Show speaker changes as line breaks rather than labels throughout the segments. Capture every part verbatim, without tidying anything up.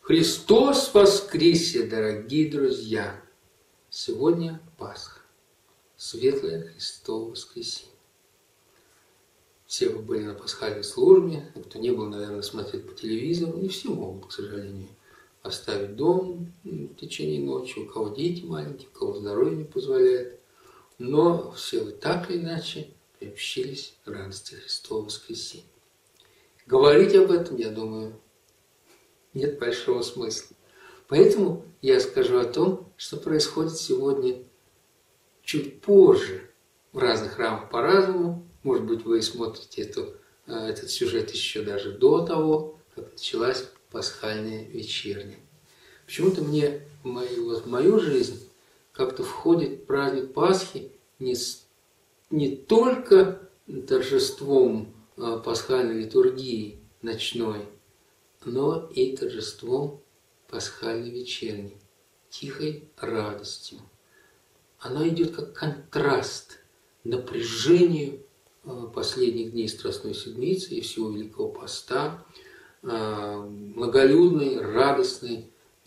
Христос воскресе, дорогие друзья! Сегодня Пасха, Светлое Христово воскресенье. Все вы были на пасхальной службе, а кто не был, наверное, смотреть по телевизору. Не все могут, к сожалению, оставить дом в течение ночи, у кого дети маленькие, у кого здоровье не позволяет. Но все вы так или иначе приобщились к радости Христова воскресенья. Говорить об этом, я думаю, нет большого смысла. Поэтому я скажу о том, что происходит сегодня чуть позже в разных храмах по-разному. Может быть, вы смотрите эту, этот сюжет еще даже до того, как началась пасхальная вечерня. Почему-то мне в мою, вот в мою жизнь как-то входит праздник Пасхи не, не только торжеством пасхальной литургии ночной, но и торжеством пасхальной вечерни, тихой радостью. Она идет как контраст напряжению последних дней Страстной Седмицы и всего Великого Поста, многолюдной, радостной,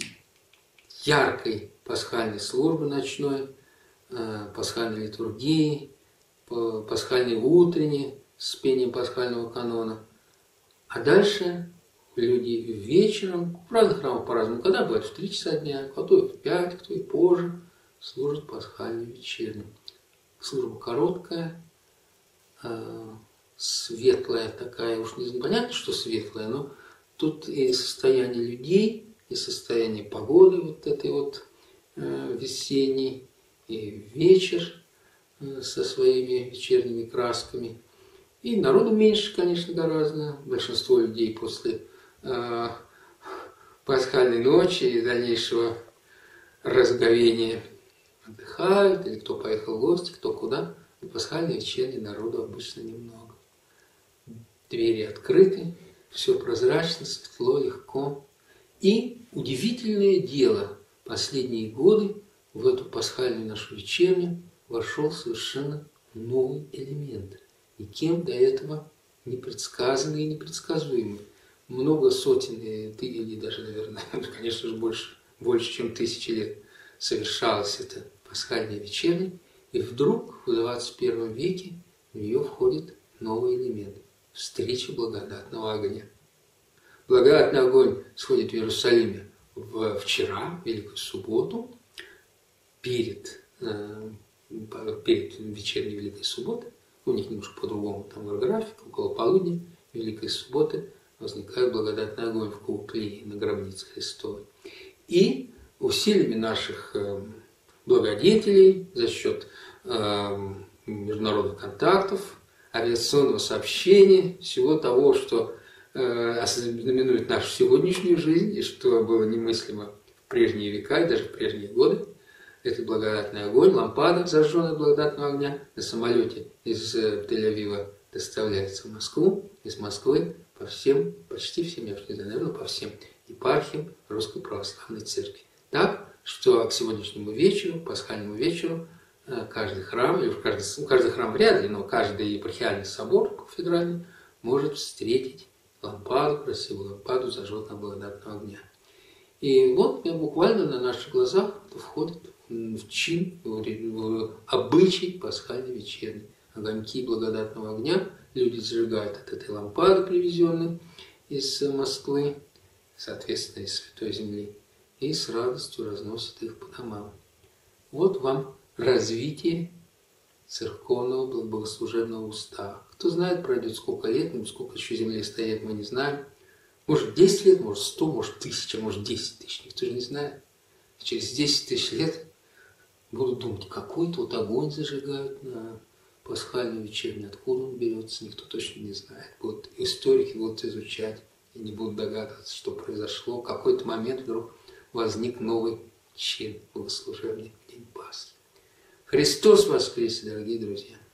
яркой пасхальной службы ночной, пасхальной литургии, пасхальной утренней с пением пасхального канона. А дальше люди вечером, в разных храмах по-разному, когда бывает в три часа дня, кто и в пять, кто и позже, служат пасхальную вечерню. Служба короткая, светлая такая, уж не понятно, что светлая, но тут и состояние людей, и состояние погоды вот этой вот весенней, и вечер со своими вечерними красками. И народу меньше, конечно, гораздо. Большинство людей после э, пасхальной ночи и дальнейшего разговения отдыхают, или кто поехал в гости, кто куда. На пасхальной вечерне народу обычно немного. Двери открыты, все прозрачно, светло, легко. И удивительное дело, последние годы в эту пасхальную нашу вечерню вошел совершенно новый элемент. Никем до этого не предсказанный и непредсказуемый. Много сотен, или даже, наверное, конечно же, больше, больше, чем тысячи лет совершалась эта пасхальная вечерня, и вдруг в двадцать первом веке в нее входит новый элемент – встреча благодатного огня. Благодатный огонь сходит в Иерусалиме в вчера, в Великую Субботу, перед, перед вечерней Великой Субботой. У них немножко по-другому там график, около полудня Великой Субботы возникает благодатный огонь в Куклии на гробнице Христовой. И усилиями наших благодетелей за счет международных контактов, авиационного сообщения, всего того, что знаменует нашу сегодняшнюю жизнь и что было немыслимо в прежние века и даже в прежние годы, это благодатный огонь, лампада, зажженная благодатного огня, на самолете из Тель-Авива доставляется в Москву, из Москвы по всем, почти всем, я уж не знаю, наверное, по всем епархиям Русской Православной Церкви. Так, что к сегодняшнему вечеру, пасхальному вечеру, каждый храм, или каждый, каждый храм вряд ли, но каждый епархиальный собор кафедральный может встретить лампаду, красивую лампаду зажженного благодатного огня. И вот буквально на наших глазах это входит в чин, в обычай пасхальной вечерни. Огоньки благодатного огня люди зажигают от этой лампады, привезенной из Москвы, соответственно, из Святой Земли, и с радостью разносят их по домам. Вот вам развитие церковного богослужебного устава. Кто знает, пройдет сколько лет, ну, сколько еще земли стоит, мы не знаем. Может, десять лет, может, сто, может, тысяча, может, десять тысяч, никто же не знает. Через десять тысяч лет будут думать, какой тут огонь зажигают на пасхальную вечерню, откуда он берется, никто точно не знает. Будут, историки будут изучать и не будут догадываться, что произошло. В какой-то момент вдруг возник новый чин богослужебный в день Пасхи. Христос воскресе, дорогие друзья!